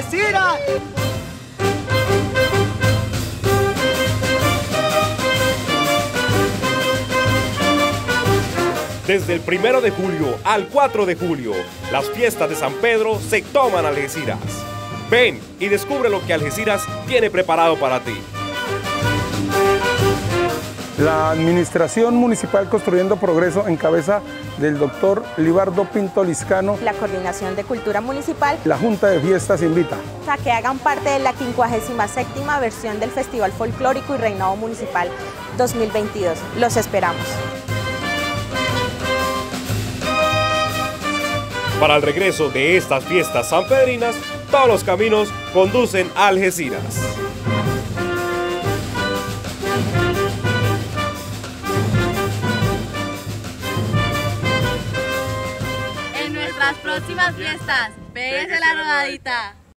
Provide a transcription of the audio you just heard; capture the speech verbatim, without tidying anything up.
Algeciras. Desde el primero de julio al cuatro de julio, las fiestas de San Pedro se toman Algeciras. Ven y descubre lo que Algeciras tiene preparado para ti. La Administración Municipal Construyendo Progreso, en cabeza del doctor Libardo Pinto Liscano. La Coordinación de Cultura Municipal. La Junta de Fiestas invita a que hagan parte de la quincuagésima séptima versión del Festival Folclórico y Reinado Municipal dos mil veintidós. Los esperamos. Para el regreso de estas fiestas sanpedrinas, todos los caminos conducen a Algeciras. En nuestras próximas fiestas, pégese la rodadita.